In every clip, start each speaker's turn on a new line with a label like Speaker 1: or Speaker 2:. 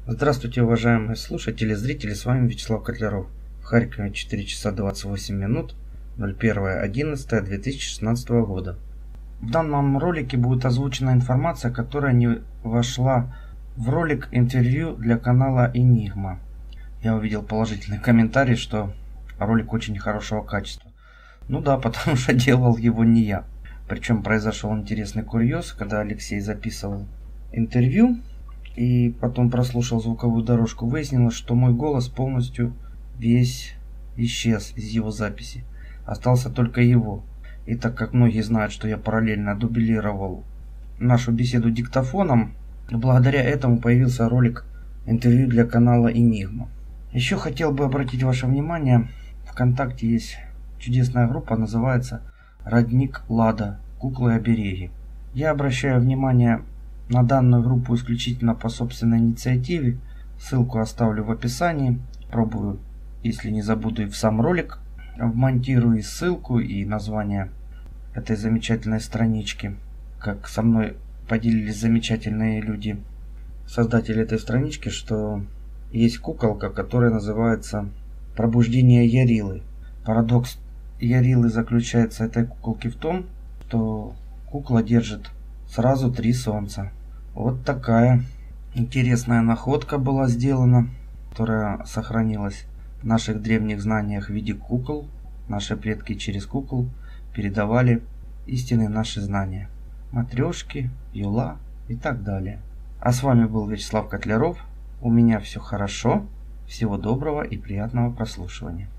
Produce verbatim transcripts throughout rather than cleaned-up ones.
Speaker 1: Здравствуйте, уважаемые слушатели, зрители, с вами Вячеслав Котляров. В Харькове четыре часа двадцать восемь минут, ноль первое одиннадцатое две тысячи шестнадцатого года. В данном ролике будет озвучена информация, которая не вошла в ролик интервью для канала Enigma. Я увидел положительный комментарий, что ролик очень хорошего качества. Ну да, потому что делал его не я. Причем произошел интересный курьез, когда Алексей записывал интервью и потом прослушал звуковую дорожку, выяснилось, что мой голос полностью весь исчез из его записи. Остался только его. И так как многие знают, что я параллельно дублировал нашу беседу диктофоном, благодаря этому появился ролик интервью для канала Enigma. Еще хотел бы обратить ваше внимание, ВКонтакте есть чудесная группа, называется «Родник Лада. Куклы-обереги». Я обращаю внимание на данную группу исключительно по собственной инициативе. Ссылку оставлю в описании. Пробую, если не забуду, и в сам ролик вмонтирую и ссылку, и название этой замечательной странички. Как со мной поделились замечательные люди, создатели этой странички, что есть куколка, которая называется «Пробуждение Ярилы». Парадокс Ярилы заключается этой куколки в том, что кукла держит сразу три солнца. Вот такая интересная находка была сделана, которая сохранилась в наших древних знаниях в виде кукол. Наши предки через кукол передавали истинные наши знания. Матрешки, юла и так далее. А с вами был Вячеслав Котляров. У меня все хорошо. Всего доброго и приятного прослушивания.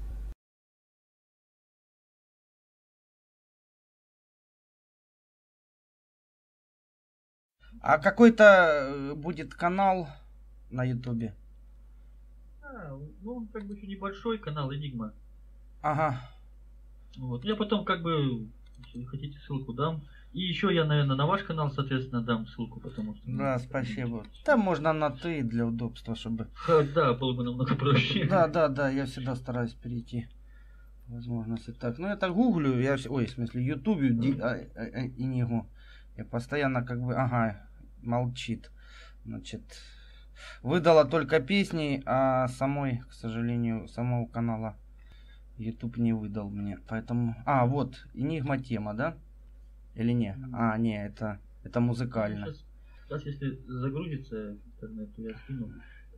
Speaker 1: А какой-то будет канал на ютубе?
Speaker 2: А, ну, как бы еще небольшой канал Enigma.
Speaker 1: Ага.
Speaker 2: Вот. Я потом, как бы, если хотите, ссылку дам. И еще я, наверное, на ваш канал, соответственно, дам ссылку, потому что...
Speaker 1: Да, спасибо. Там можно на ты для удобства, чтобы...
Speaker 2: Ха, да, было бы намного проще.
Speaker 1: Да, да, да, я всегда стараюсь перейти. Возможности так. Ну, это гуглю, я... Ой, в смысле, ютубе Enigma. Я постоянно как бы... Ага, молчит. Значит... Выдала только песни, а самой, к сожалению, самого канала YouTube не выдал мне. Поэтому... А, вот, Enigma тема, да? Или не? А, не, это, это музыкально.
Speaker 2: Сейчас, сейчас, если загрузится интернет, то я скину.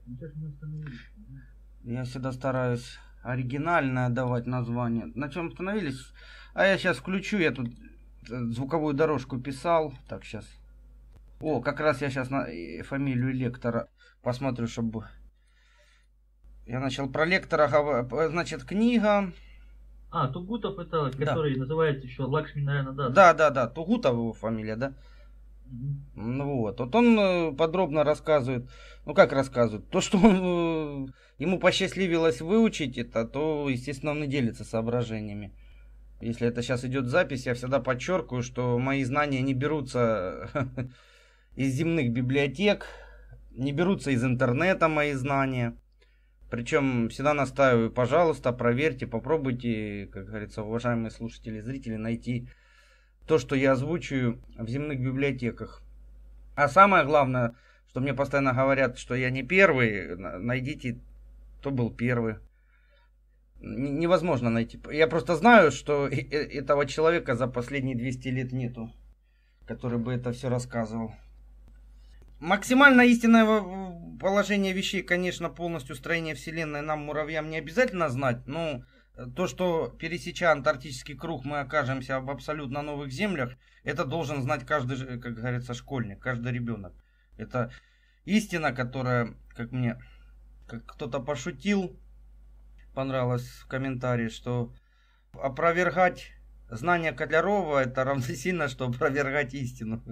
Speaker 1: Я всегда стараюсь оригинально давать название. На чем остановились? А я сейчас включу, я тут звуковую дорожку писал. Так, сейчас. О, как раз я сейчас на фамилию лектора посмотрю, чтобы... Я начал про лектора говорить. Значит, книга...
Speaker 2: А, Тугутов это, который да. Называется еще Лакшми Нараяна Дас.
Speaker 1: Да, да, да, Тугутов его фамилия, да?
Speaker 2: Угу.
Speaker 1: Ну вот, вот он подробно рассказывает, ну как рассказывает, то, что он, ему посчастливилось выучить это, то, естественно, он и делится соображениями. Если это сейчас идет запись, я всегда подчеркиваю, что мои знания не берутся из земных библиотек, не берутся из интернета мои знания. Причем всегда настаиваю, пожалуйста, проверьте, попробуйте, как говорится, уважаемые слушатели, зрители, найти то, что я озвучиваю в земных библиотеках. А самое главное, что мне постоянно говорят, что я не первый, найдите, кто был первый. Невозможно найти. Я просто знаю, что этого человека за последние двести лет нету, который бы это все рассказывал. Максимально истинное положение вещей, конечно, полностью строение Вселенной нам, муравьям, не обязательно знать. Но то, что пересеча антарктический круг, мы окажемся в абсолютно новых землях, это должен знать каждый, как говорится, школьник, каждый ребенок. Это истина, которая, как мне, как кто-то пошутил, понравилось в комментарии, что опровергать знания Котлярова это равносильно, что опровергать истину.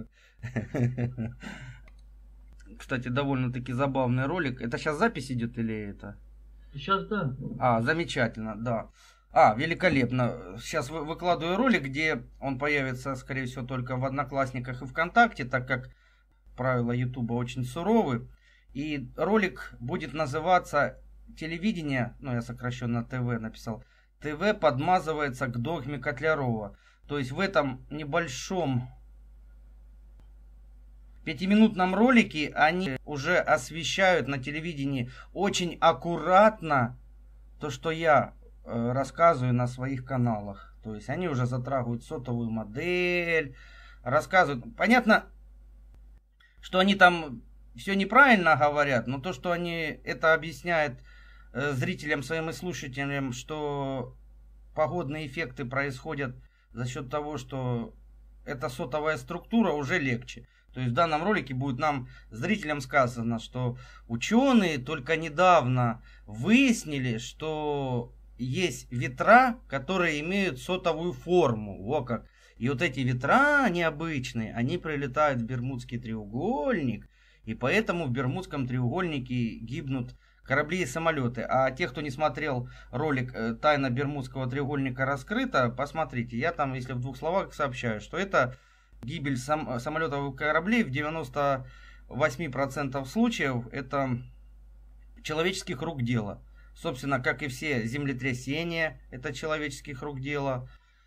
Speaker 1: Кстати, довольно-таки забавный ролик. Это сейчас запись идет или это?
Speaker 2: Сейчас, да.
Speaker 1: А, замечательно, да. А, великолепно. Сейчас выкладываю ролик, где он появится, скорее всего, только в Одноклассниках и ВКонтакте, так как правила Ютуба очень суровы. И ролик будет называться «Телевидение», ну, я сокращенно ТВ написал, «ТВ подмазывается к догме Котлярова». То есть в этом небольшом... В пятиминутном ролике они уже освещают на телевидении очень аккуратно то, что я э, рассказываю на своих каналах. То есть они уже затрагивают сотовую модель, рассказывают. Понятно, что они там все неправильно говорят, но то, что они это объясняют э, зрителям своим и слушателям, что погодные эффекты происходят за счет того, что эта сотовая структура, уже легче. То есть в данном ролике будет нам, зрителям, сказано, что ученые только недавно выяснили, что есть ветра, которые имеют сотовую форму. Во как. И вот эти ветра необычные, они прилетают в Бермудский треугольник, и поэтому в Бермудском треугольнике гибнут корабли и самолеты. А те, кто не смотрел ролик «Тайна Бермудского треугольника раскрыта», посмотрите. Я там, если в двух словах, сообщаю, что это гибель сам, самолетов и кораблей в девяноста восьми процентах случаев это человеческих рук дело. Собственно, как и все землетрясения, это человеческих рук дело.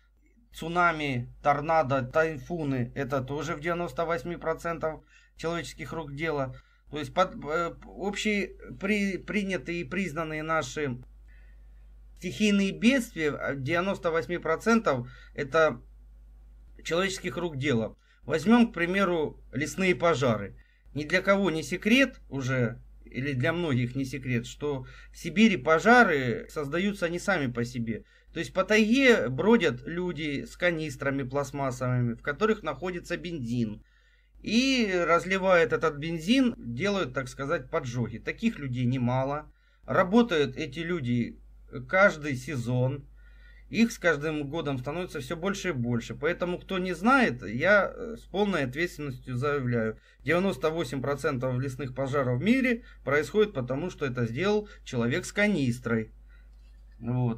Speaker 1: Цунами, торнадо, тайфуны, это тоже в девяноста восьми процентах человеческих рук дело. То есть под, э, общие при, принятые и признанные наши стихийные бедствия в девяноста восьми процентах это человеческих рук дело. Возьмем, к примеру, лесные пожары. Ни для кого не секрет уже, или для многих не секрет, что в Сибири пожары создаются не сами по себе. То есть по тайге бродят люди с канистрами пластмассовыми, в которых находится бензин. И разливают этот бензин, делают, так сказать, поджоги. Таких людей немало. Работают эти люди каждый сезон. Их с каждым годом становится все больше и больше. Поэтому, кто не знает, я с полной ответственностью заявляю. девяносто восемь процентов лесных пожаров в мире происходит потому, что это сделал человек с канистрой. Вот.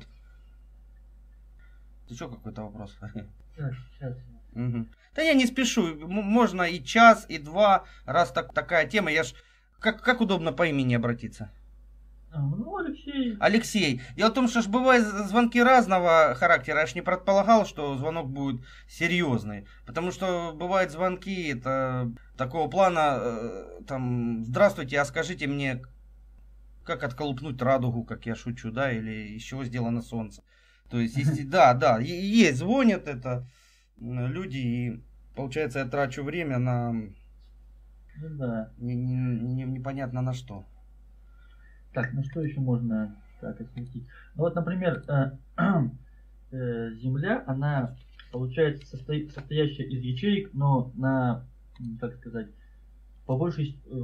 Speaker 1: Ты что, какой-то вопрос?
Speaker 2: Так, сейчас.
Speaker 1: Угу. Да я не спешу. Можно и час, и два, раз так, такая тема. Я ж... Как, как удобно по имени обратиться?
Speaker 2: А, ну, Алексей.
Speaker 1: Алексей. Дело в том, что ж бывают звонки разного характера. Я ж не предполагал, что звонок будет серьезный. Потому что бывают звонки это такого плана, э, там, здравствуйте, а скажите мне, как отколупнуть радугу, как я шучу, да, или из чего сделано солнце. То есть, если, да, да, есть, звонят это люди, и получается, я трачу время на
Speaker 2: Ну, да.
Speaker 1: не, не, не- непонятно на что.
Speaker 2: Так, ну что еще можно так осветить? Ну вот, например, э, э, Земля, она получается состоит, состоящая из ячеек, но на, м, как сказать, по большей, э,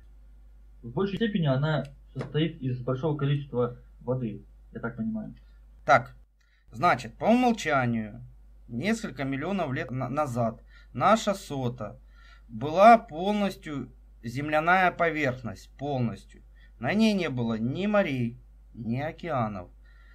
Speaker 2: в большей степени она состоит из большого количества воды, я так понимаю.
Speaker 1: Так, значит, по умолчанию, несколько миллионов лет на- назад наша сота была полностью земляная поверхность, полностью. На ней не было ни морей, ни океанов.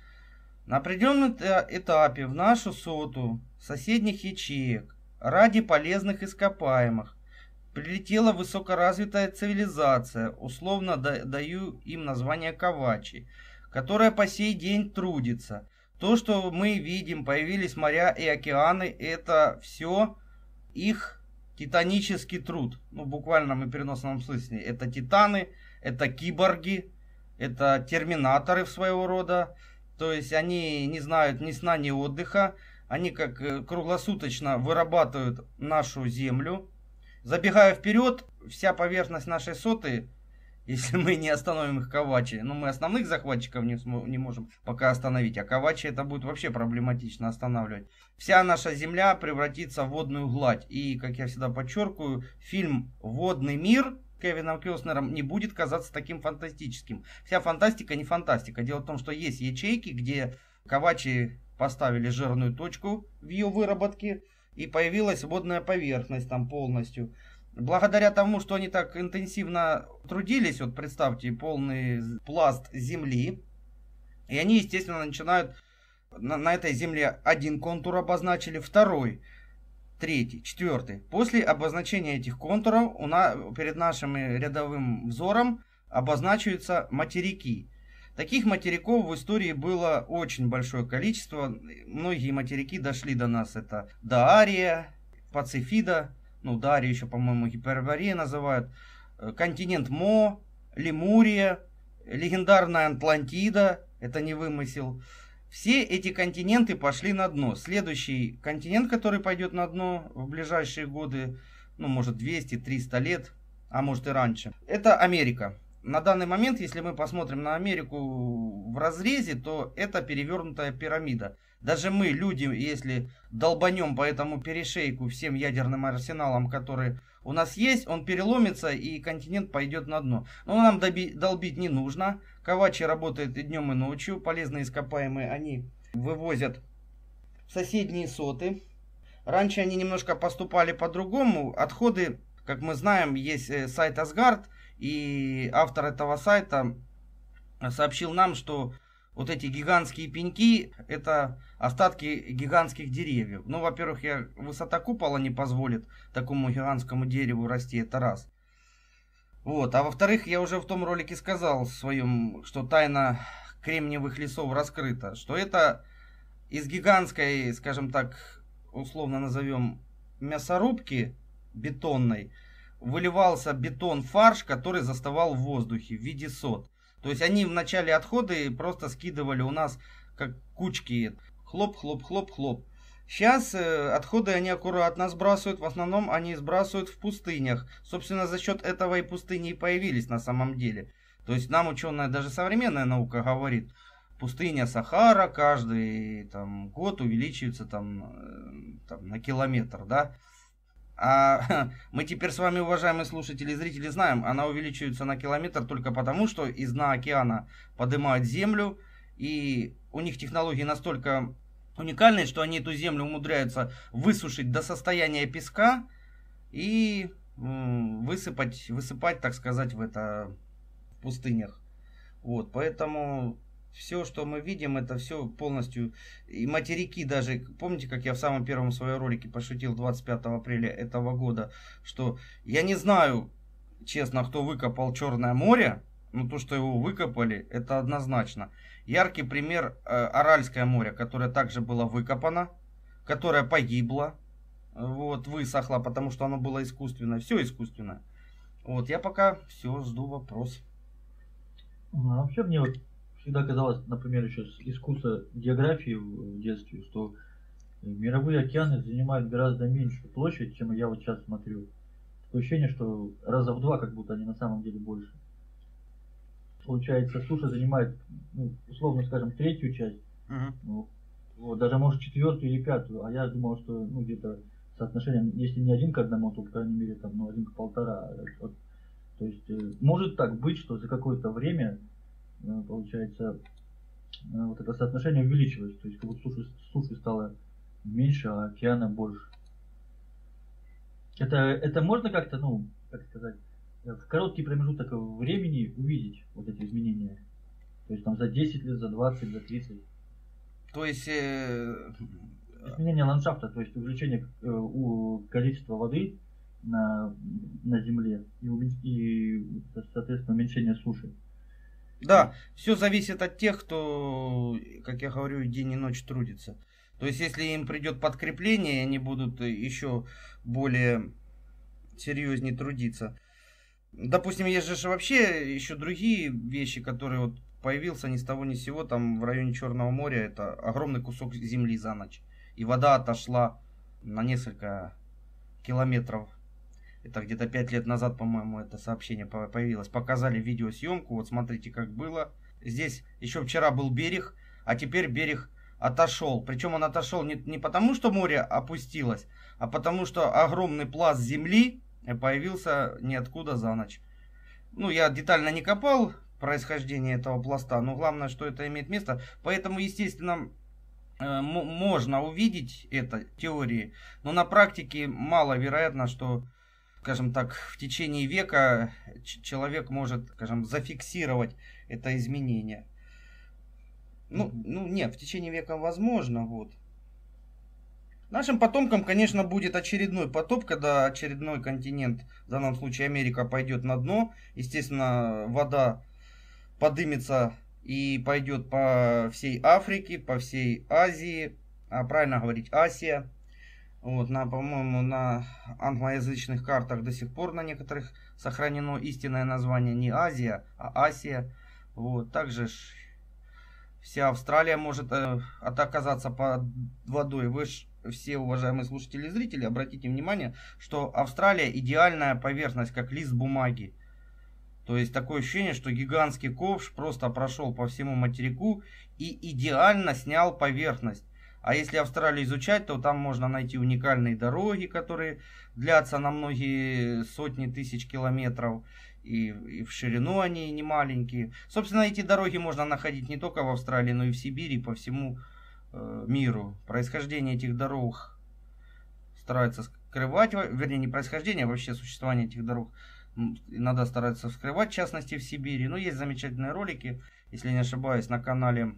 Speaker 1: На определенном эта- этапе в нашу соту соседних ячеек ради полезных ископаемых прилетела высокоразвитая цивилизация, условно да- даю им название Кавачи, которая по сей день трудится. То, что мы видим, появились моря и океаны, это все их титанический труд. Ну, в буквальном и переносном смысле. Это титаны, это киборги, это терминаторы своего рода. То есть они не знают ни сна, ни отдыха. Они как э, круглосуточно вырабатывают нашу землю. Забегая вперед, вся поверхность нашей соты, если мы не остановим их Кавачи, ну мы основных захватчиков не, смо- не можем пока остановить, а Кавачи это будет вообще проблематично останавливать. Вся наша земля превратится в водную гладь. И, как я всегда подчеркиваю, фильм «Водный мир» Кевином Костнером не будет казаться таким фантастическим. Вся фантастика не фантастика. Дело в том, что есть ячейки, где Кавачи поставили жирную точку в ее выработке, и появилась водная поверхность там полностью. Благодаря тому, что они так интенсивно трудились, вот представьте, полный пласт земли, и они, естественно, начинают на, на этой земле один контур обозначили, второй, третий, четвертый. После обозначения этих контуров у нас, перед нашим рядовым взором обозначиваются материки. Таких материков в истории было очень большое количество. Многие материки дошли до нас. Это Даария, Пацифида, ну, Дарию еще, по-моему, Гиперборея называют, континент Мо, Лемурия, легендарная Атлантида, это не вымысел. Все эти континенты пошли на дно. Следующий континент, который пойдет на дно в ближайшие годы, ну, может, двести-триста лет, а может и раньше, это Америка. На данный момент, если мы посмотрим на Америку в разрезе, то это перевернутая пирамида. Даже мы, люди, если долбанем по этому перешейку всем ядерным арсеналам, которые у нас есть, он переломится и континент пойдет на дно. Но нам доби- долбить не нужно. Ковачи работают и днем, и ночью. Полезные ископаемые они вывозят в соседние соты. Раньше они немножко поступали по-другому. Отходы, как мы знаем, есть сайт Асгард. И автор этого сайта сообщил нам, что вот эти гигантские пеньки — это остатки гигантских деревьев. Ну, во-первых, я, высота купола не позволит такому гигантскому дереву расти, это раз. Вот, а во-вторых, я уже в том ролике сказал своем, что тайна кремниевых лесов раскрыта, что это из гигантской, скажем так, условно назовем, мясорубки бетонной, выливался бетон-фарш, который застывал в воздухе в виде сот. То есть они в начале отходы просто скидывали у нас как кучки. Хлоп, хлоп, хлоп, хлоп. Сейчас э, отходы они аккуратно сбрасывают. В основном они сбрасывают в пустынях. Собственно, за счет этого и пустыни и появились на самом деле. То есть нам ученая, даже современная наука говорит, пустыня Сахара каждый там, год увеличивается там, э, там, на километр, да. А мы теперь с вами, уважаемые слушатели и зрители, знаем, она увеличивается на километр только потому, что из дна океана поднимают землю, и у них технологии настолько уникальные, что они эту землю умудряются высушить до состояния песка и высыпать, высыпать, так сказать, в это в пустынях. Вот, поэтому все, что мы видим, это все полностью, и материки даже, помните, как я в самом первом своем ролике пошутил двадцать пятого апреля этого года, что я не знаю, честно, кто выкопал Черное море, но то, что его выкопали, это однозначно. Яркий пример э, Аральское море, которое также было выкопано, которое погибло, вот, высохло, потому что оно было искусственное, все искусственное. Вот, я пока все жду вопрос.
Speaker 2: А вообще мне вот всегда казалось, например, еще из курса географии в детстве, что мировые океаны занимают гораздо меньшую площадь, чем я вот сейчас смотрю. Такое ощущение, что раза в два, как будто они на самом деле больше. Получается, суша занимает, ну, условно скажем, третью часть, uh-huh. ну, вот, даже может четвертую или пятую, а я думал, что ну где-то соотношение, если не один к одному, то, по крайней мере, там, ну, один к полтора. Вот. То есть, э, может так быть, что за какое-то время получается, вот это соотношение увеличилось, то есть как будто суши, суши стало меньше, а океана больше. Это, это можно как-то, ну, как сказать, в короткий промежуток времени увидеть вот эти изменения? То есть там за десять лет, за двадцать, за тридцать?
Speaker 1: То есть... Э...
Speaker 2: Изменение ландшафта, то есть увеличение э, у количества воды на, на земле и, и, соответственно, уменьшение суши.
Speaker 1: Да, все зависит от тех, кто, как я говорю, день и ночь трудится. То есть, если им придет подкрепление, они будут еще более серьезнее трудиться. Допустим, есть же вообще еще другие вещи, которые вот появился ни с того ни с сего, там в районе Черного моря, это огромный кусок земли за ночь. И вода отошла на несколько километров. Это где-то пять лет назад, по-моему, это сообщение появилось. Показали видеосъемку. Вот смотрите, как было. Здесь еще вчера был берег, а теперь берег отошел. Причем он отошел не, не потому, что море опустилось, а потому, что огромный пласт земли появился ниоткуда за ночь. Ну, я детально не копал происхождение этого пласта, но главное, что это имеет место. Поэтому, естественно, можно увидеть это в теории, но на практике маловероятно, что, скажем так, в течение века человек может, скажем, зафиксировать это изменение. Ну, ну нет, в течение века возможно, вот. Нашим потомкам, конечно, будет очередной потоп, когда очередной континент, в данном случае Америка, пойдет на дно. Естественно, вода подымется и пойдет по всей Африке, по всей Азии, а правильно говорить Асия. Вот, на, по-моему, на англоязычных картах до сих пор на некоторых сохранено истинное название не Азия, а Асия. Вот, также вся Австралия может э, оказаться под водой. Вы ж все, уважаемые слушатели и зрители, обратите внимание, что Австралия идеальная поверхность, как лист бумаги. То есть такое ощущение, что гигантский ковш просто прошел по всему материку и идеально снял поверхность. А если Австралию изучать, то там можно найти уникальные дороги, которые длятся на многие сотни тысяч километров. И, и в ширину они не маленькие. Собственно, эти дороги можно находить не только в Австралии, но и в Сибири, по всему э, миру. Происхождение этих дорог стараются скрывать, вернее, не происхождение, а вообще существование этих дорог иногда стараются скрывать, в частности в Сибири. Но есть замечательные ролики, если не ошибаюсь, на канале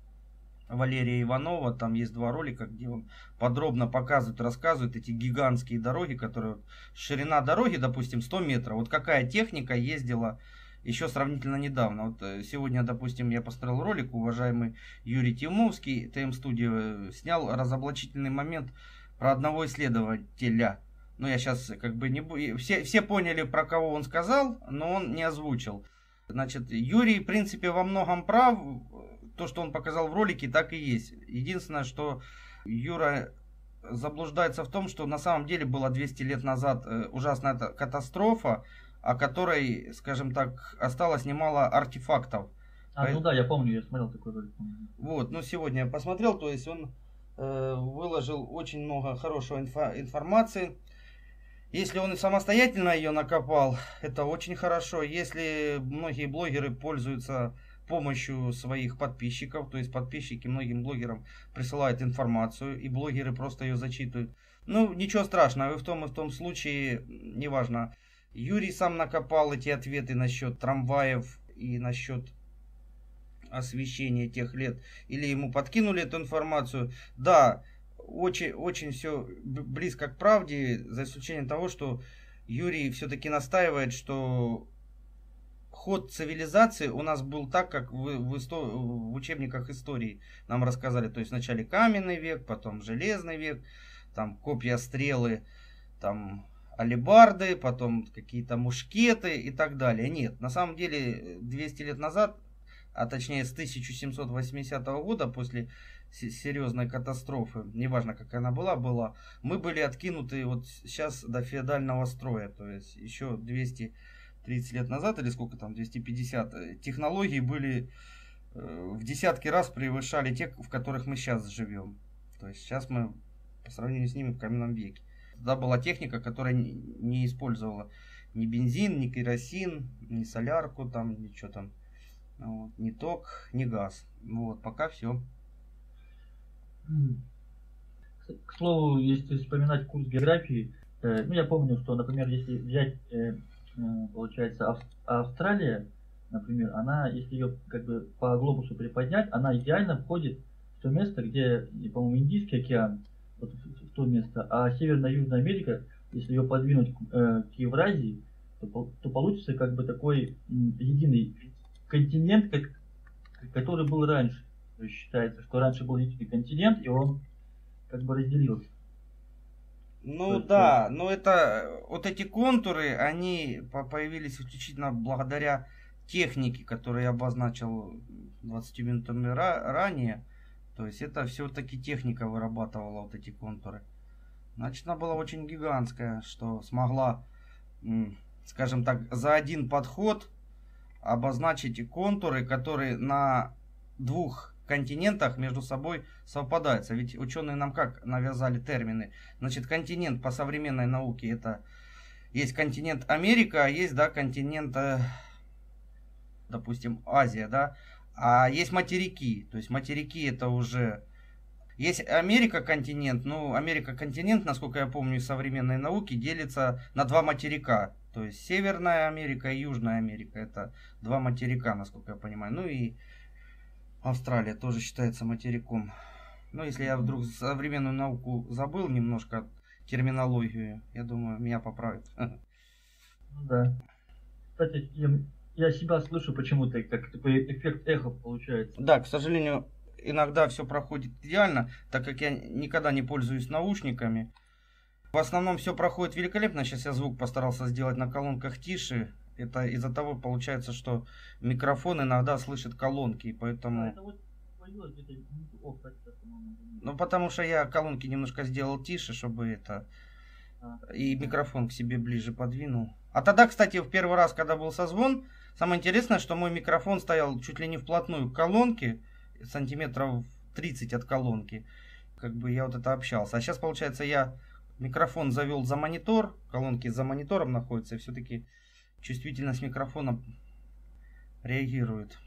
Speaker 1: Валерия Иванова. Там есть два ролика, где он подробно показывает, рассказывает эти гигантские дороги, которые... Ширина дороги, допустим, сто метров. Вот какая техника ездила еще сравнительно недавно. Вот сегодня, допустим, я посмотрел ролик, уважаемый Юрий Тимовский, ТМ-студио, снял разоблачительный момент про одного исследователя. Но я сейчас как бы не буду... Все, все поняли, про кого он сказал, но он не озвучил. Значит, Юрий, в принципе, во многом прав. То, что он показал в ролике, так и есть. Единственное, что Юра заблуждается в том, что на самом деле было двести лет назад ужасная катастрофа, о которой, скажем так, осталось немало артефактов.
Speaker 2: А, По... ну да, я помню, я смотрел такой ролик.
Speaker 1: Вот, ну сегодня я посмотрел, то есть он э, выложил очень много хорошей инфо информации. Если он и самостоятельно ее накопал, это очень хорошо. Если многие блогеры пользуются помощью своих подписчиков, то есть подписчики многим блогерам присылают информацию, и блогеры просто ее зачитывают. Ну, ничего страшного, и в том и в том случае, неважно, Юрий сам накопал эти ответы насчет трамваев и насчет освещения тех лет, или ему подкинули эту информацию. Да, очень, очень все близко к правде, за исключением того, что Юрий все-таки настаивает, что ход цивилизации у нас был так, как в, в, исто... в учебниках истории нам рассказали. То есть вначале каменный век, потом железный век, там копья, стрелы, там алебарды, потом какие-то мушкеты и так далее. Нет, на самом деле двести лет назад, а точнее с тысяча семьсот восьмидесятого года, после серьезной катастрофы, неважно как она была, была, мы были откинуты вот сейчас до феодального строя. То есть еще двести тридцать лет назад, или сколько там, двести пятьдесят, технологии были э, в десятки раз превышали те, в которых мы сейчас живем. То есть сейчас мы по сравнению с ними в каменном веке. Тогда была техника, которая не, не использовала ни бензин, ни керосин, ни солярку, там, ничего там, вот, ни ток, ни газ. Вот, пока все.
Speaker 2: К слову, если вспоминать курс географии, э, ну я помню, что, например, если взять э, получается, Австралия, например, она, если ее как бы по глобусу приподнять, она идеально входит в то место, где, по-моему, Индийский океан, вот в то место, а Северная и Южная Америка, если ее подвинуть э, к Евразии, то, то получится как бы такой м, единый континент, как, который был раньше. То есть считается, что раньше был единый континент, и он как бы разделился.
Speaker 1: Ну есть, да, но это вот эти контуры, они появились исключительно благодаря технике, которую я обозначил двадцатью минутами ранее. То есть это все-таки техника вырабатывала вот эти контуры. Значит, она была очень гигантская, что смогла, скажем так, за один подход обозначить контуры, которые на двух континентах между собой совпадаются. Ведь ученые нам как навязали термины? Значит, континент по современной науке это есть континент Америка, а есть, да, континент, допустим, Азия, да, а есть материки. То есть материки это уже... Есть Америка континент, ну, Америка континент, насколько я помню, из современной науки делится на два материка. То есть Северная Америка и Южная Америка. Это два материка, насколько я понимаю. Ну и Австралия тоже считается материком. Но если я вдруг современную науку забыл немножко, терминологию, я думаю, меня поправят.
Speaker 2: Ну да. Кстати, я, я себя слышу почему-то, как такой эффект эхо получается.
Speaker 1: Да, к сожалению, иногда все проходит идеально, так как я никогда не пользуюсь наушниками. В основном все проходит великолепно. Сейчас я звук постарался сделать на колонках тише. Это из-за того получается, что микрофон иногда слышит колонки, поэтому...
Speaker 2: А, это вот появилось где-то минуту. О, кстати, сейчас, по-моему,
Speaker 1: Ну, потому что я колонки немножко сделал тише, чтобы это...
Speaker 2: а,
Speaker 1: И микрофон к себе ближе подвинул. А тогда, кстати, в первый раз, когда был созвон, самое интересное, что мой микрофон стоял чуть ли не вплотную к колонке, сантиметров тридцать от колонки. Как бы я вот это общался. А сейчас, получается, я микрофон завел за монитор, колонки за монитором находятся, и все-таки чувствительность микрофона реагирует.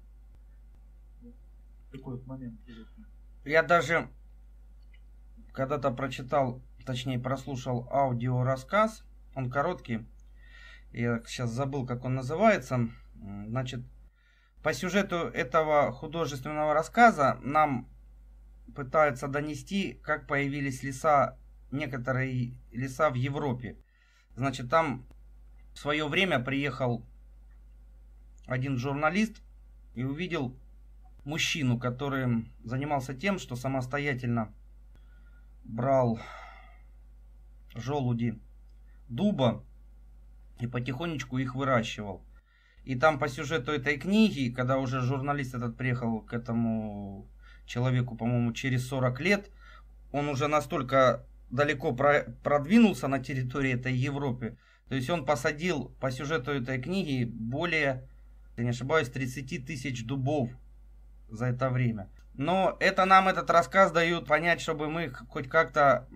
Speaker 2: такой вот момент интересный.
Speaker 1: Я даже когда-то прочитал, точнее прослушал аудиорассказ, он короткий, я сейчас забыл, как он называется. Значит, по сюжету этого художественного рассказа нам пытаются донести, как появились леса, некоторые леса в Европе. Значит, там в свое время приехал один журналист и увидел мужчину, который занимался тем, что самостоятельно брал желуди дуба и потихонечку их выращивал. И там по сюжету этой книги, когда уже журналист этот приехал к этому человеку, по-моему, через сорок лет, он уже настолько далеко продвинулся на территории этой Европы. То есть он посадил по сюжету этой книги более, если не ошибаюсь, тридцать тысяч дубов за это время. Но это нам этот рассказ дает понять, чтобы мы хоть как-то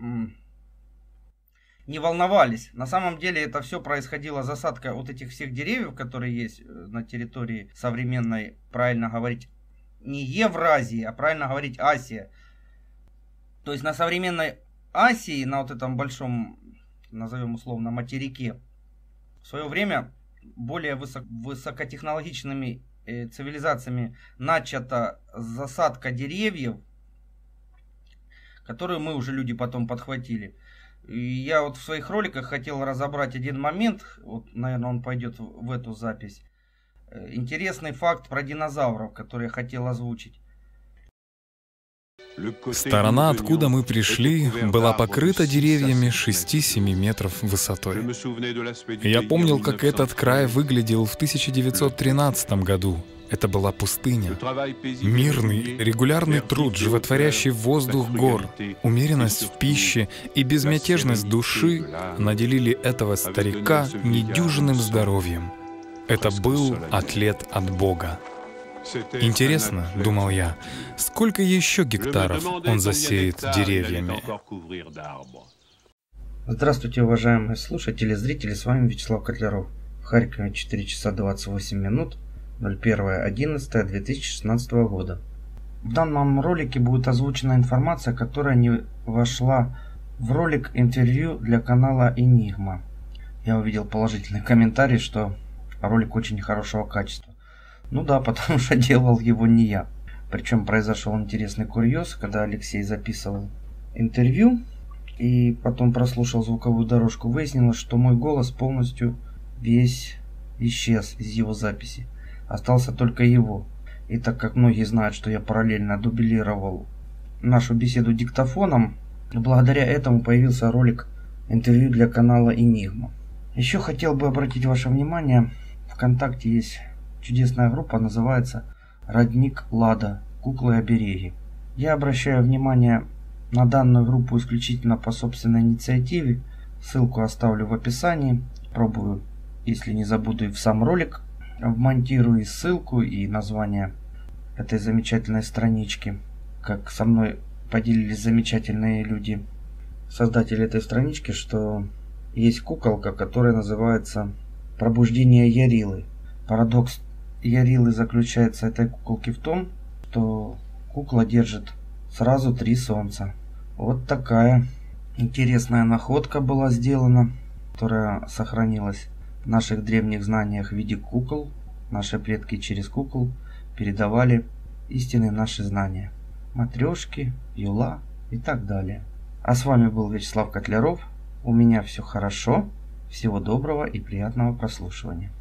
Speaker 1: не волновались. На самом деле это все происходило, засадка вот этих всех деревьев, которые есть на территории современной, правильно говорить, не Евразии, а правильно говорить Асия. То есть на современной Асии, на вот этом большом, назовем условно, материке, в свое время более высок, высокотехнологичными э, цивилизациями начата засадка деревьев, которую мы уже люди потом подхватили. И я вот в своих роликах хотел разобрать один момент, вот, наверное, он пойдет в, в эту запись. Интересный факт про динозавров, который я хотел озвучить.
Speaker 3: Сторона, откуда мы пришли, была покрыта деревьями шести-семи метров высотой. Я помнил, как этот край выглядел в тысяча девятьсот тринадцатом году. Это была пустыня. Мирный, регулярный труд, животворящий воздух гор, умеренность в пище и безмятежность души наделили этого старика недюжинным здоровьем. Это был атлет от Бога. Интересно, думал я, сколько еще гектаров он засеет деревьями?
Speaker 1: Здравствуйте, уважаемые слушатели, зрители, с вами Вячеслав Котляров. В Харькове четыре часа двадцать восемь минут, ноль первое одиннадцатое две тысячи шестнадцатого года. В данном ролике будет озвучена информация, которая не вошла в ролик интервью для канала Enigma. Я увидел положительный комментарий, что ролик очень хорошего качества. Ну да, потому что делал его не я. Причем произошел интересный курьез, когда Алексей записывал интервью и потом прослушал звуковую дорожку. Выяснилось, что мой голос полностью весь исчез из его записи. Остался только его. И так как многие знают, что я параллельно дублировал нашу беседу диктофоном, благодаря этому появился ролик интервью для канала Enigma. Еще хотел бы обратить ваше внимание, ВКонтакте есть чудесная группа, называется «Родник Лада. Куклы-обереги». Я обращаю внимание на данную группу исключительно по собственной инициативе. Ссылку оставлю в описании. Пробую, если не забуду, и в сам ролик вмонтирую и ссылку, и название этой замечательной странички. Как со мной поделились замечательные люди, создатели этой странички, что есть куколка, которая называется «Пробуждение Ярилы». Парадокс Ярилы заключается этой куколки в том, что кукла держит сразу три солнца. Вот такая интересная находка была сделана, которая сохранилась в наших древних знаниях в виде кукол. Наши предки через кукол передавали истинные наши знания. Матрешки, юла и так далее. А с вами был Вячеслав Котляров. У меня все хорошо. Всего доброго и приятного прослушивания.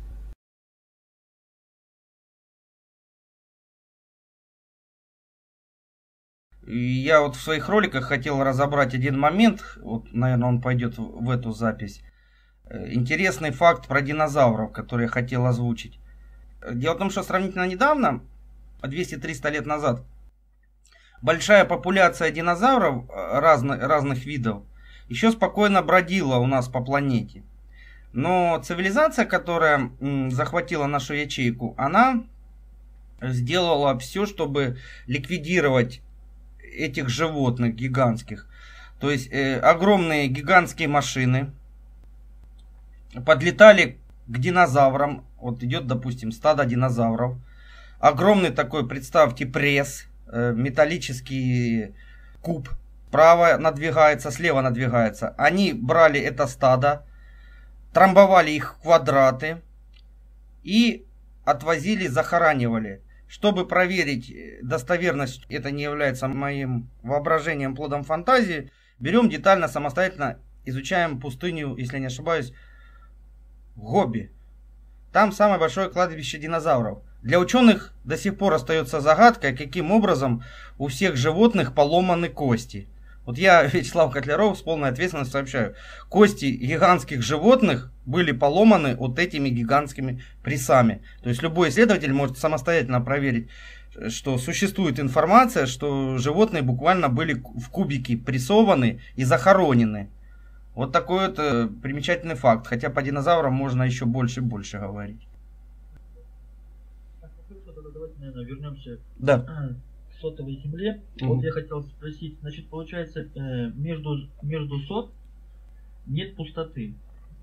Speaker 1: И я вот в своих роликах хотел разобрать один момент, вот, наверное, он пойдет в, в эту запись. Интересный факт про динозавров, который я хотел озвучить. Дело в том, что сравнительно недавно, двести-триста лет назад, большая популяция динозавров разных, разных видов еще спокойно бродила у нас по планете. Но цивилизация, которая м, захватила нашу ячейку, она сделала все, чтобы ликвидировать этих животных гигантских. То есть э, огромные гигантские машины подлетали к динозаврам. Вот идет, допустим, стадо динозавров. Огромный такой, представьте, пресс, э, металлический куб. Справа надвигается, слева надвигается. Они брали это стадо, трамбовали их в квадраты и отвозили, захоранивали. Чтобы проверить достоверность, это не является моим воображением, плодом фантазии, берем детально, самостоятельно изучаем пустыню, если не ошибаюсь, Гоби. Там самое большое кладбище динозавров. Для ученых до сих пор остается загадкой, каким образом у всех животных поломаны кости. Вот я, Вячеслав Котляров, с полной ответственностью сообщаю. Кости гигантских животных были поломаны вот этими гигантскими прессами. То есть любой исследователь может самостоятельно проверить, что существует информация, что животные буквально были в кубики прессованы и захоронены. Вот такой вот э, примечательный факт. Хотя по динозаврам можно еще больше и больше говорить.
Speaker 2: Давайте, наверное, вернемся
Speaker 1: да.
Speaker 2: к сотовой земле. Mm-hmm. Вот я хотел спросить, значит, получается, э, между, между сот нет пустоты.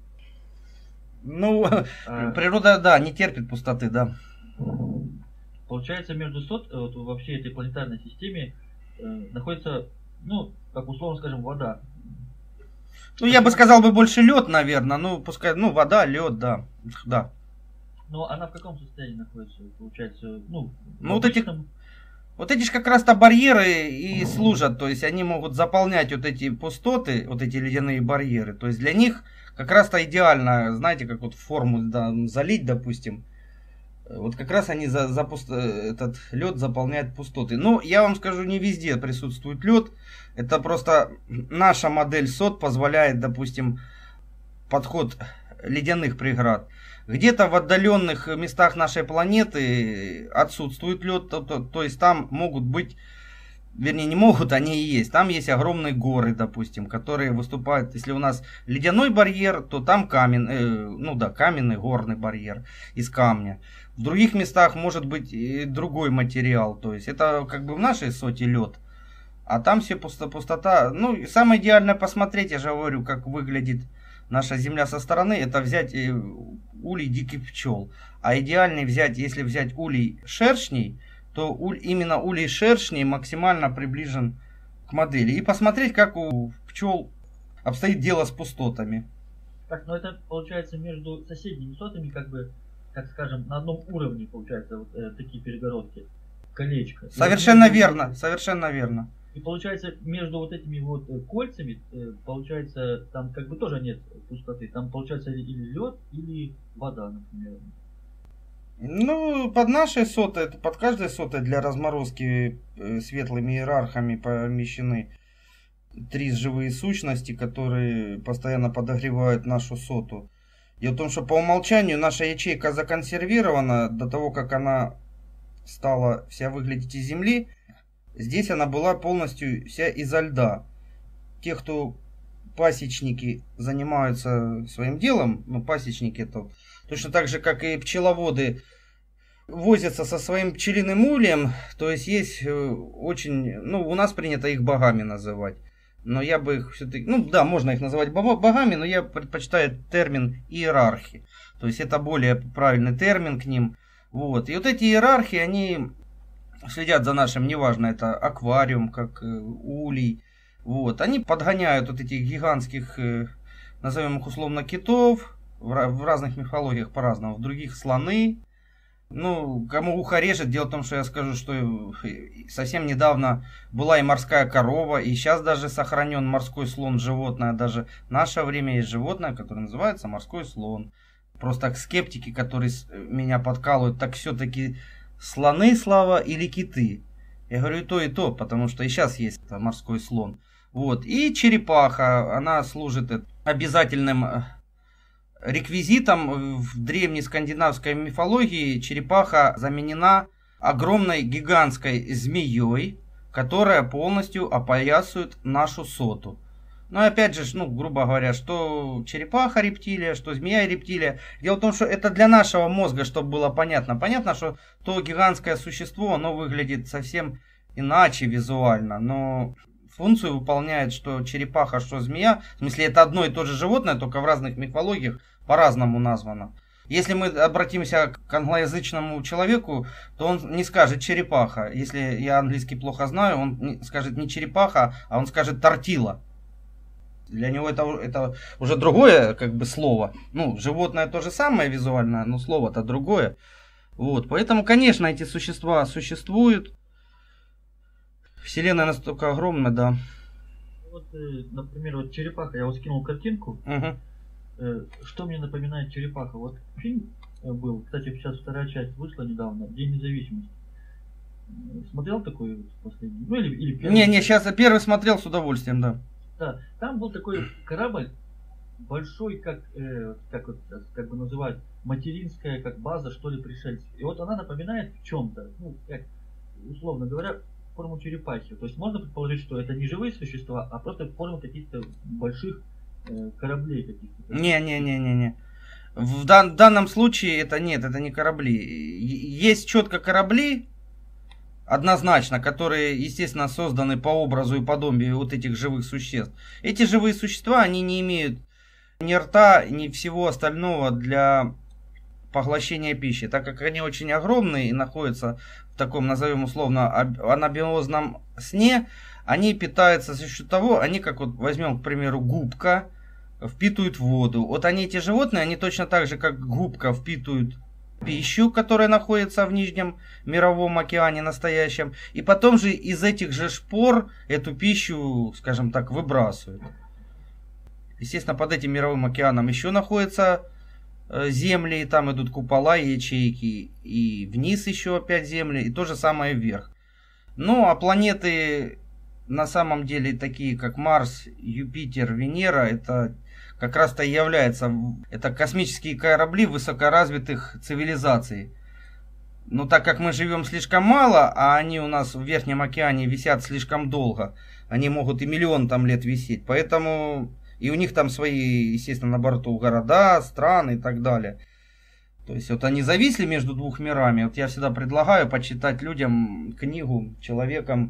Speaker 1: Ну, а, природа, да, не терпит пустоты, да.
Speaker 2: Получается, между сот, вот, во всей этой планетарной системе э, находится, ну, как условно скажем, вода.
Speaker 1: Ну, я бы сказал бы больше лед, наверное. Ну, пускай, ну, вода, лед, да. Да.
Speaker 2: Но она в каком состоянии находится, получается, ну,
Speaker 1: ну вот эти, вот эти же как раз-то барьеры и служат, то есть они могут заполнять вот эти пустоты, вот эти ледяные барьеры, то есть для них как раз-то идеально, знаете, как вот форму, да, залить, допустим, вот как раз они за, за пуст... этот лед заполняют пустоты. Ну, я вам скажу, не везде присутствует лед, это просто наша модель сот позволяет, допустим, подход ледяных преград. Где-то в отдаленных местах нашей планеты отсутствует лед, то, то, то есть там могут быть, вернее не могут, они и есть. Там есть огромные горы, допустим, которые выступают. Если у нас ледяной барьер, то там камень, э, ну да, каменный горный барьер из камня. В других местах может быть и другой материал, то есть это как бы в нашей соте лед. А там все пусто, пустота. Ну, самое идеальное посмотреть, я же говорю, как выглядит наша Земля со стороны, это взять улей диких пчел. А идеальный взять, если взять улей шершней, то уль, именно улей шершней максимально приближен к модели. И посмотреть, как у пчел обстоит дело с пустотами.
Speaker 2: Так, ну это получается между соседними сотами, как бы, как скажем, на одном уровне получается вот э, такие перегородки. Колечко.
Speaker 1: Совершенно верно, совершенно верно.
Speaker 2: И получается, между вот этими вот кольцами, получается, там как бы тоже нет пустоты. Там получается или лед, или вода, например.
Speaker 1: Ну, под нашей сотой, под каждой сотой для разморозки светлыми иерархами помещены три живые сущности, которые постоянно подогревают нашу соту. Дело в том, что по умолчанию наша ячейка законсервирована до того, как она стала вся выглядеть из Земли. Здесь она была полностью вся изо льда. Те, кто пасечники занимаются своим делом, ну пасечники это точно так же, как и пчеловоды, возятся со своим пчелиным ульем, то есть есть очень, ну у нас принято их богами называть. Но я бы их все-таки, ну да, можно их называть богами, но я предпочитаю термин иерархи. То есть это более правильный термин к ним. Вот. И вот эти иерархи, они следят за нашим, неважно, это аквариум, как э, улей. Вот. Они подгоняют вот этих гигантских, э, назовем их условно, китов. В, в разных мифологиях по-разному. В других слоны. Ну, кому ухо режет, дело в том, что я скажу, что совсем недавно была и морская корова, и сейчас даже сохранен морской слон, животное. Даже в наше время есть животное, которое называется морской слон. Просто скептики, которые меня подкалывают, так все-таки слоны, Слава, или киты? Я говорю и то, и то, потому что и сейчас есть морской слон. Вот. И черепаха, она служит обязательным реквизитом. В древней скандинавской мифологии черепаха заменена огромной гигантской змеей, которая полностью опоясывает нашу соту. Но опять же, ну, грубо говоря, что черепаха рептилия, что змея рептилия. Дело в том, что это для нашего мозга, чтобы было понятно. Понятно, что то гигантское существо, оно выглядит совсем иначе визуально. Но функцию выполняет, что черепаха, что змея. В смысле, это одно и то же животное, только в разных мифологиях по-разному названо. Если мы обратимся к англоязычному человеку, то он не скажет черепаха. Если я английский плохо знаю, он скажет не черепаха, а он скажет тортила. Для него это, это уже другое как бы слово. Ну, животное то же самое визуально, но слово-то другое. Вот, поэтому, конечно, эти существа существуют. Вселенная настолько огромна, да.
Speaker 2: Вот, например, вот черепаха, я вот скинул картинку. Угу. Что мне напоминает черепаха? Вот фильм был, кстати, сейчас вторая часть вышла недавно, День независимости. Смотрел такой вот последний? Ну, или, или первый?
Speaker 1: Не, не, сейчас я первый смотрел с удовольствием, да.
Speaker 2: Да, там был такой корабль большой, как, э, как, вот, как бы называть, материнская, как база, что ли, пришельцев. И вот она напоминает в чем-то, ну, как, условно говоря, форму черепахи. То есть можно предположить, что это не живые существа, а просто форма каких-то больших э, кораблей каких-то.
Speaker 1: Не-не-не-не-не. В дан данном случае это нет, это не корабли. Есть четко корабли, однозначно, которые, естественно, созданы по образу и подобию вот этих живых существ. Эти живые существа, они не имеют ни рта, ни всего остального для поглощения пищи. Так как они очень огромные и находятся в таком, назовем условно, анабиозном сне, они питаются за счет того, они, как вот возьмем, к примеру, губка, впитывают воду. Вот они, эти животные, они точно так же, как губка, впитывают пищу, которая находится в Нижнем мировом океане настоящем, и потом же из этих же шпор эту пищу, скажем так, выбрасывают. Естественно, под этим мировым океаном еще находятся земли, и там идут купола и ячейки, и вниз еще опять земли, и то же самое вверх. Ну, а планеты на самом деле такие, как Марс, Юпитер, Венера, это как раз-то и является, это космические корабли высокоразвитых цивилизаций. Но так как мы живем слишком мало, а они у нас в Верхнем океане висят слишком долго, они могут и миллион там лет висеть, поэтому и у них там свои, естественно, на борту города, страны и так далее. То есть вот они зависли между двух мирами. Вот я всегда предлагаю почитать людям книгу человеком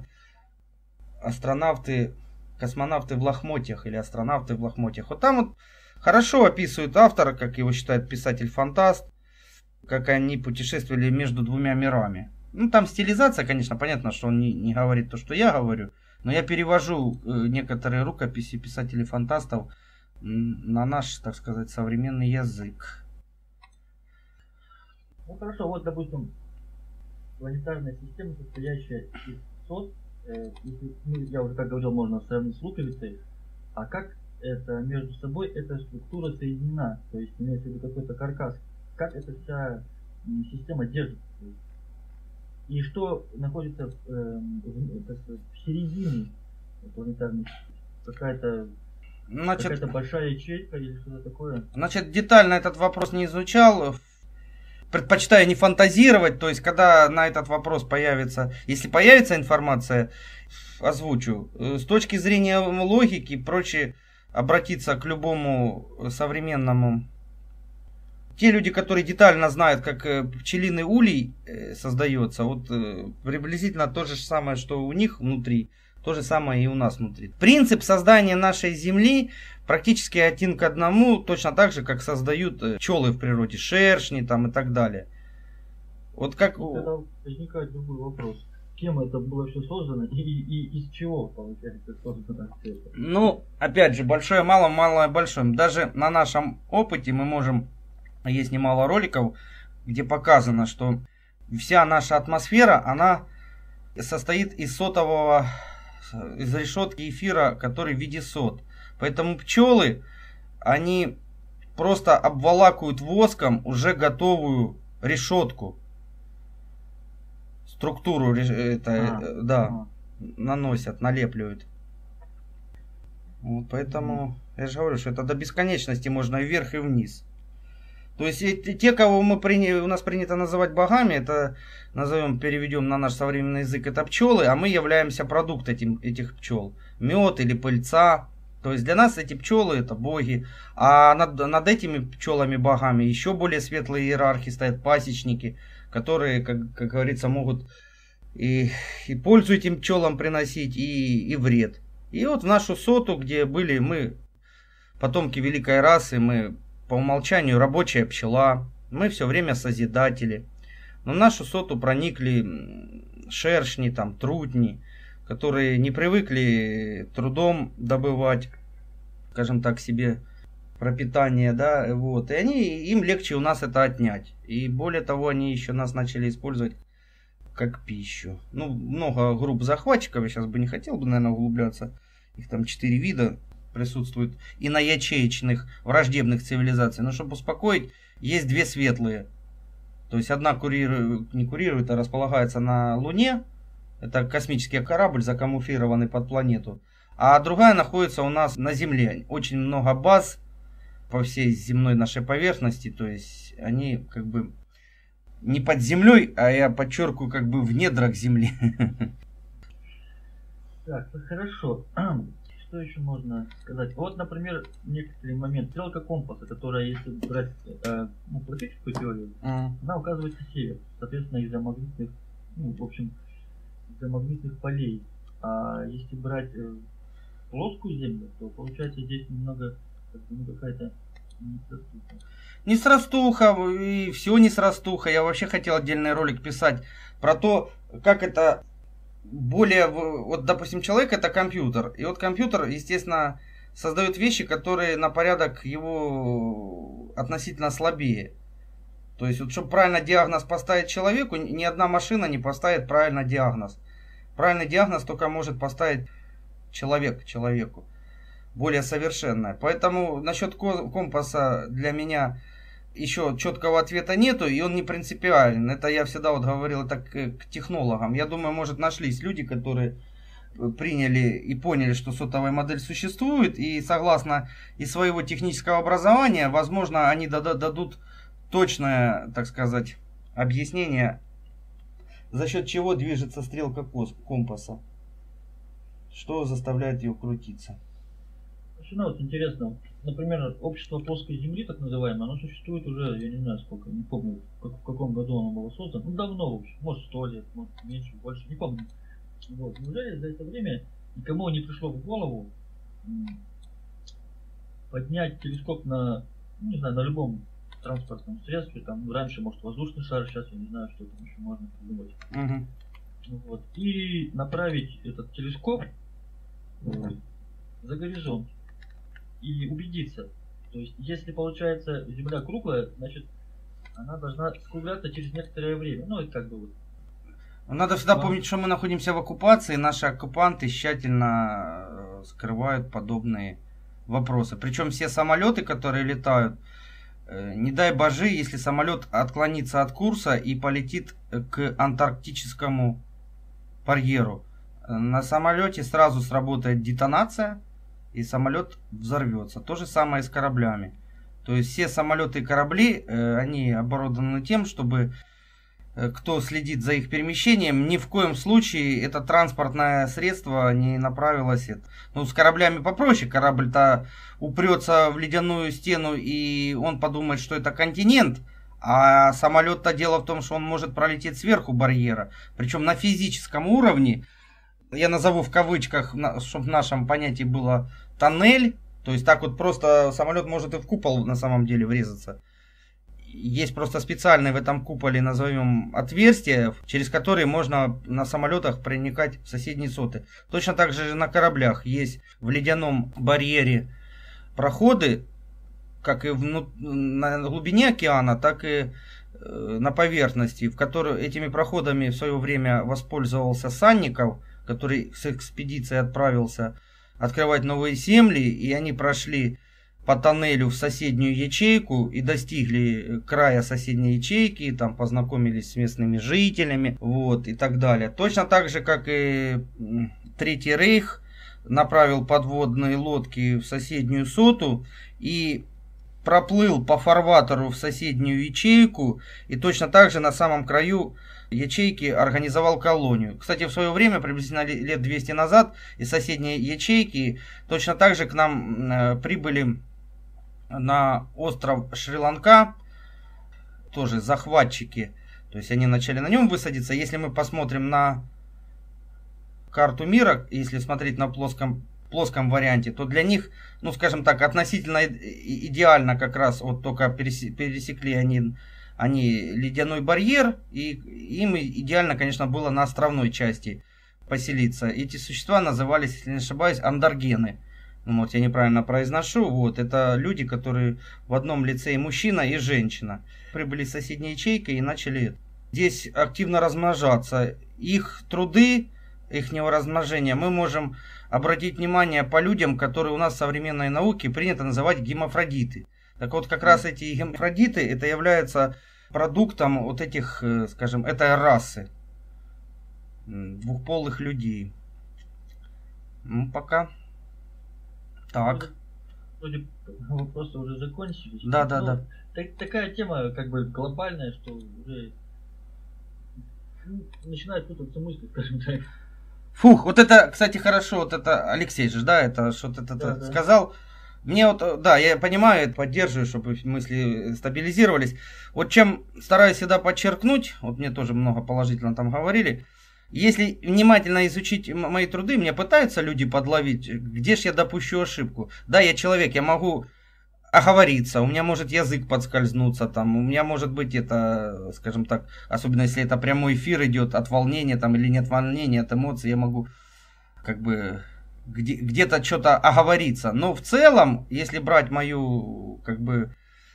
Speaker 1: «Астронавты, космонавты в лохмотьях» или «Астронавты в лохмотьях». Вот там вот хорошо описывает автор, как его считает писатель-фантаст, как они путешествовали между двумя мирами. Ну, там стилизация, конечно, понятно, что он не, не говорит то, что я говорю, но я перевожу некоторые рукописи писателей-фантастов на наш, так сказать, современный язык.
Speaker 2: Ну хорошо, вот, допустим, планетарная система, состоящая из сот, э, если, ну, я уже как говорил, можно сравнить с луковицей, а как это между собой эта структура соединена, то есть имеется в виду какой-то каркас, как эта вся система держится, и что находится э, в, в середине планетарной системы, какая-то какая-то большая ячейка или что-то такое.
Speaker 1: Значит, детально этот вопрос не изучал. Предпочитаю не фантазировать, то есть, когда на этот вопрос появится, если появится информация, озвучу. С точки зрения логики, проще обратиться к любому современному. Те люди, которые детально знают, как пчелиный улей создается, вот приблизительно то же самое, что у них внутри, то же самое и у нас внутри. Принцип создания нашей Земли практически один к одному, точно так же, как создают пчелы в природе, шершни там и так далее. Вот как...
Speaker 2: И тогда возникает другой вопрос. Кем это было все создано и, и, и из чего, получается, создано все это?
Speaker 1: Ну, опять же, большое, мало, малое, большое. Даже на нашем опыте мы можем... Есть немало роликов, где показано, что вся наша атмосфера, она состоит из сотового... из решетки эфира, который в виде сот. Поэтому пчелы, они просто обволакивают воском уже готовую решетку. структуру это,
Speaker 2: А,
Speaker 1: да,
Speaker 2: ага.
Speaker 1: наносят, налепливают. Вот поэтому я же говорю, что это до бесконечности можно и вверх, и вниз. То есть те, кого мы приня... у нас принято называть богами, это назовем, переведем на наш современный язык, это пчелы, а мы являемся продуктом этим, этих пчел. Мед или пыльца. То есть для нас эти пчелы это боги. А над, над этими пчелами-богами еще более светлые иерархи стоят, пасечники, которые, как, как говорится, могут и, и пользу этим пчелам приносить, и, и вред. И вот в нашу соту, где были мы, потомки великой расы, мы по умолчанию рабочая пчела, мы все время созидатели. Но в нашу соту проникли шершни, там, трутни, которые не привыкли трудом добывать, скажем так, себе пропитание, да, вот. И они, им легче у нас это отнять. И более того, они еще нас начали использовать как пищу. Ну, много групп захватчиков, я сейчас бы не хотел бы, наверное, углубляться. Их там четыре вида присутствует и на ячеечных враждебных цивилизаций. Но чтобы успокоить, есть две светлые. То есть одна курирует, не курирует, а располагается на Луне. Это космический корабль, закамуфлированный под планету. А другая находится у нас на Земле. Очень много баз по всей земной нашей поверхности. То есть они как бы не под землей, а я подчеркиваю, как бы в недрах Земли.
Speaker 2: Так, ну хорошо. Что еще можно сказать? Вот, например, некоторые моменты. Стрелка компаса, которая, если брать э, ну, классическую теорию,
Speaker 1: Mm.
Speaker 2: она указывает на север. Соответственно, из-за магнитных, ну, в общем, из-за магнитных полей. А если брать э, плоскую землю, то получается здесь немного, как, ну, какая-то несрастуха.
Speaker 1: Несрастуха, и все несрастуха. Я вообще хотел отдельный ролик писать про то, как это более... Вот, допустим, человек это компьютер. И вот компьютер, естественно, создает вещи, которые на порядок его относительно слабее. То есть, вот, чтобы правильно диагноз поставить человеку, ни одна машина не поставит правильно диагноз. Правильный диагноз только может поставить человек человеку. Более совершенное. Поэтому насчет компаса для меня еще четкого ответа нету, и он не принципиален. Это я всегда вот говорил это к, к технологам. Я думаю, может, нашлись люди, которые приняли и поняли, что сотовая модель существует, и согласно из своего технического образования, возможно, они дадут точное, так сказать, объяснение, за счет чего движется стрелка компаса, что заставляет ее крутиться.
Speaker 2: Ну, вот интересно, например, общество плоской земли, так называемое, оно существует уже, я не знаю сколько, не помню, в, в каком году оно было создано, ну давно, в общем, может сто лет, может меньше, больше, не помню. Вот. Неужели за это время никому не пришло в голову поднять телескоп на, ну, не знаю, на любом транспортном средстве, там раньше, может, воздушный шар, сейчас я не знаю, что там еще можно придумать.
Speaker 1: Угу.
Speaker 2: Вот. И направить этот телескоп э, за горизонт. И убедиться. То есть, если получается Земля круглая, значит, она должна скругляться через некоторое время. Ну, это как бы вот.
Speaker 1: Надо всегда помнить, что мы находимся в оккупации, и наши оккупанты тщательно скрывают подобные вопросы. Причем все самолеты, которые летают, не дай боже, если самолет отклонится от курса и полетит к антарктическому барьеру. На самолете сразу сработает детонация, и самолет взорвется. То же самое и с кораблями. То есть все самолеты и корабли, они оборудованы тем, чтобы кто следит за их перемещением, ни в коем случае это транспортное средство не направилось. Ну, с кораблями попроще. Корабль-то упрется в ледяную стену, и он подумает, что это континент. А самолет-то дело в том, что он может пролететь сверху барьера. Причем на физическом уровне, я назову в кавычках, чтобы в нашем понятии было тоннель. То есть так вот просто самолет может и в купол на самом деле врезаться. Есть просто специальные в этом куполе, назовем, отверстия, через которые можно на самолетах проникать в соседние соты. Точно так же на кораблях есть в ледяном барьере проходы, как и в, на глубине океана, так и э, на поверхности, в которой этими проходами в свое время воспользовался Санников, который с экспедицией отправился открывать новые земли, и они прошли по тоннелю в соседнюю ячейку и достигли края соседней ячейки, там познакомились с местными жителями, вот, и так далее. Точно так же, как и Третий Рейх направил подводные лодки в соседнюю Соту и проплыл по фарватеру в соседнюю ячейку, и точно так же на самом краю ячейки организовал колонию. Кстати, в свое время, приблизительно лет двести назад, из соседней ячейки точно так же к нам э, прибыли на остров Шри-Ланка, тоже захватчики. То есть они начали на нем высадиться. Если мы посмотрим на карту мира, если смотреть на плоском, плоском варианте, то для них, ну скажем так, относительно идеально как раз, вот только пересекли они, они ледяной барьер, и им идеально, конечно, было на островной части поселиться. Эти существа назывались, если не ошибаюсь, андаргены. Ну, вот я неправильно произношу. Вот, это люди, которые в одном лице и мужчина, и женщина. Прибыли с соседней ячейкой и начали здесь активно размножаться. Их труды, их размножения мы можем обратить внимание по людям, которые у нас в современной науке принято называть гермафродиты. Так вот, как раз эти гермафродиты, это является продуктом вот этих, скажем, этой расы двухполых людей. Ну, пока так.
Speaker 2: Вроде вопросы уже закончились.
Speaker 1: Да, да, да.
Speaker 2: Так, такая тема как бы глобальная, что уже ну, начинает путаться мысли, скажем так.
Speaker 1: Фух, вот это, кстати, хорошо, вот это Алексей же, да, это что-то это,
Speaker 2: да, да.
Speaker 1: сказал. Мне вот, да, я понимаю, поддерживаю, чтобы мысли стабилизировались. Вот чем стараюсь всегда подчеркнуть, вот мне тоже много положительно там говорили, если внимательно изучить мои труды, мне пытаются люди подловить, где ж я допущу ошибку. Да, я человек, я могу оговориться, у меня может язык подскользнуться, там, у меня может быть это, скажем так, особенно если это прямой эфир идет от волнения там, или нет волнения, от эмоций, я могу как бы где, где-то что-то оговориться. Но в целом, если брать мою как бы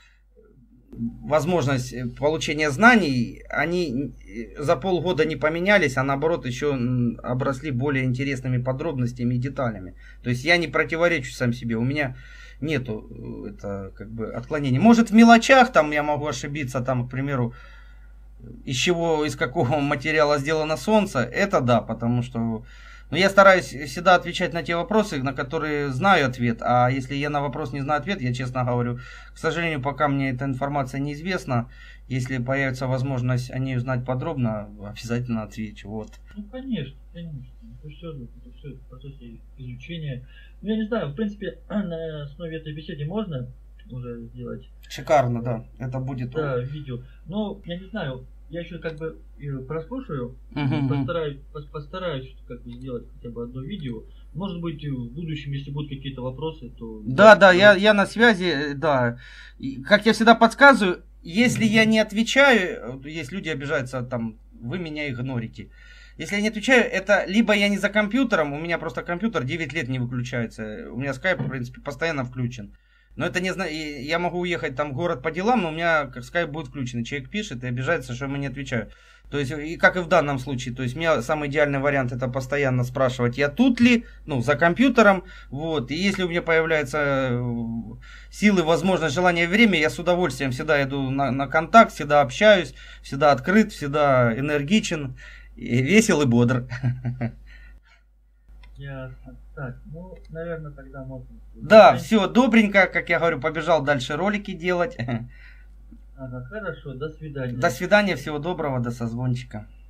Speaker 1: возможность получения знаний, они за полгода не поменялись, а наоборот еще обросли более интересными подробностями и деталями. То есть я не противоречу сам себе, у меня нету это как бы отклонений. Может в мелочах там я могу ошибиться, там, к примеру, из чего, из какого материала сделано солнце, это да, потому что но я стараюсь всегда отвечать на те вопросы, на которые знаю ответ. А если я на вопрос не знаю ответ, я честно говорю, к сожалению, пока мне эта информация неизвестна. Если появится возможность о ней узнать подробно, обязательно отвечу. Вот.
Speaker 2: Ну, конечно, конечно. Это все, это все в процессе изучения. Ну, я не знаю, в принципе, на основе этой беседы можно уже сделать.
Speaker 1: Шикарно, да. Это будет...
Speaker 2: Да, видео. Но, я не знаю... Я еще как бы прослушаю,
Speaker 1: uh-huh.
Speaker 2: постараюсь, постараюсь как бы сделать хотя бы одно видео. Может быть, в будущем, если будут какие-то вопросы, то...
Speaker 1: Да, да, я, я на связи, да. Как я всегда подсказываю, если я не отвечаю, есть люди обижаются, там, вы меня игнорите. Если я не отвечаю, это либо я не за компьютером, у меня просто компьютер девять лет не выключается. У меня скайп, в принципе, постоянно включен. Но это не знаю, я могу уехать там в город по делам, но у меня как скайп будет включен. Человек пишет и обижается, что я ему не отвечаю. То есть, и как и в данном случае, то есть, у меня самый идеальный вариант это постоянно спрашивать, я тут ли, ну, за компьютером, вот. И если у меня появляются силы, возможность, желание, время, я с удовольствием всегда иду на, на контакт, всегда общаюсь, всегда открыт, всегда энергичен, и весел и бодр.
Speaker 2: Ясно. Так, ну, наверное, тогда можно...
Speaker 1: Да, все, добренько, как я говорю, побежал дальше ролики делать.
Speaker 2: Ага, хорошо, до свидания.
Speaker 1: До свидания, всего доброго, до созвончика.